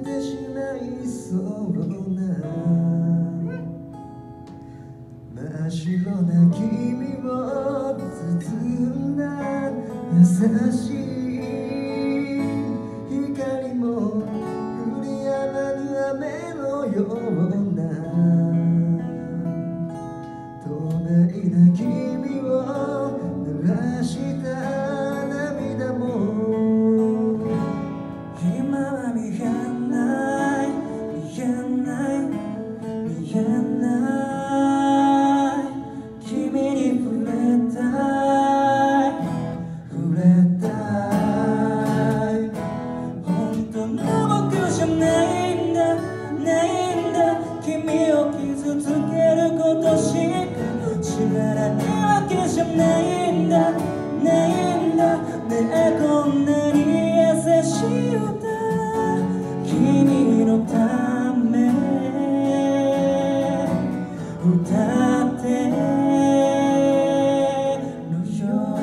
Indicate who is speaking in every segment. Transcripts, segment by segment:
Speaker 1: てしまいそうな真っ白な君を包んだ優しい光も降り止まぬ雨のような透明な君を濡らした涙も今は見えない見えない見えない君に触れたい触れたい本当の僕じゃないんだないんだ君を傷つけることしか知らないわけじゃないんだないんだねえこんなに優しい歌君のため歌ってるよ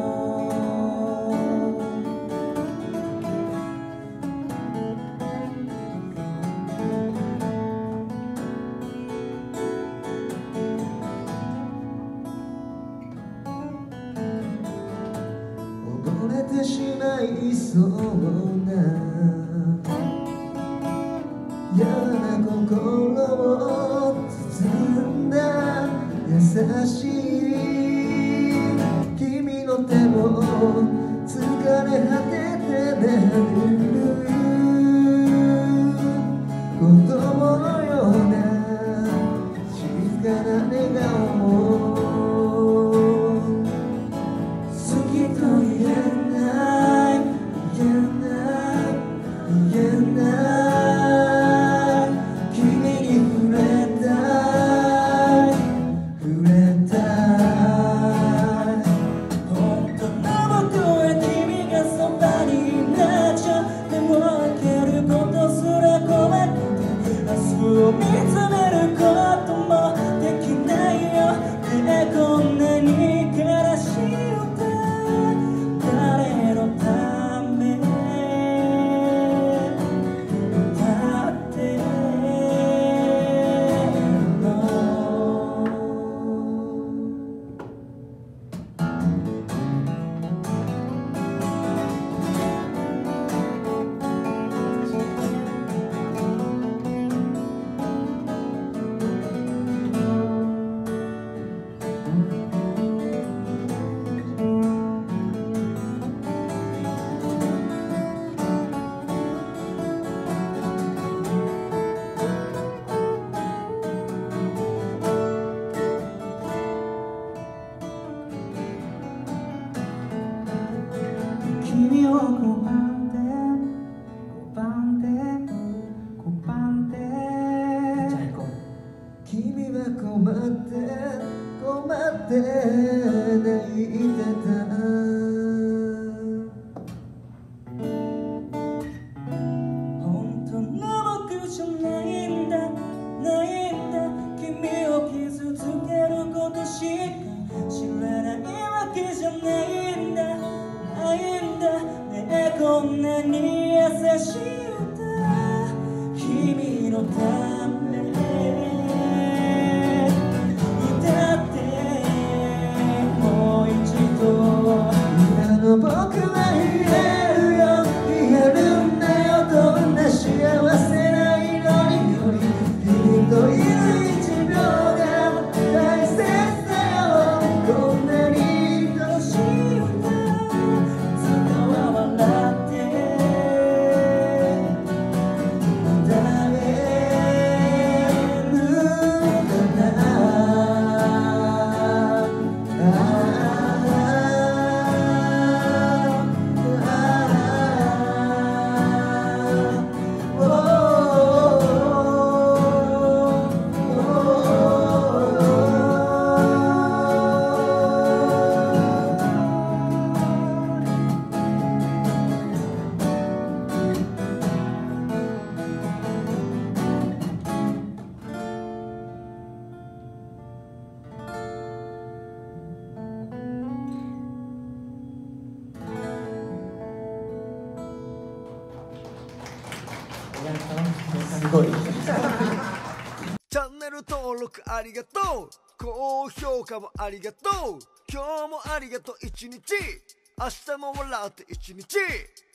Speaker 1: 溺れてしまいそうな嫌な心を包んだ優しい君の手も疲れ果てて眠る子供のような静かな笑顔も好きと言えない言えない言えない君に触れたい触れたい本当の僕は君がそばになっちゃでも開けることすら怖くて明日を見つめることもできないよねえこんなに悲しい歌誰のため歌ってるの君を拒んで拒んで拒んでじゃあ行こう君は困って困って泣いてた本当の僕じゃないんだないんだ君を傷つけることしか知らないわけじゃないんだないんだねえこんなに優しい歌君のため歌ってもう一度今の僕は言えるよ言えるんだよどんな幸せな祈りより君といる一秒が大切だよこんなに愛しい歌笑って歌えすごい
Speaker 2: チャンネル登録ありがとう、高評価もありがとう、今日もありがとう一日、明日も笑って一日。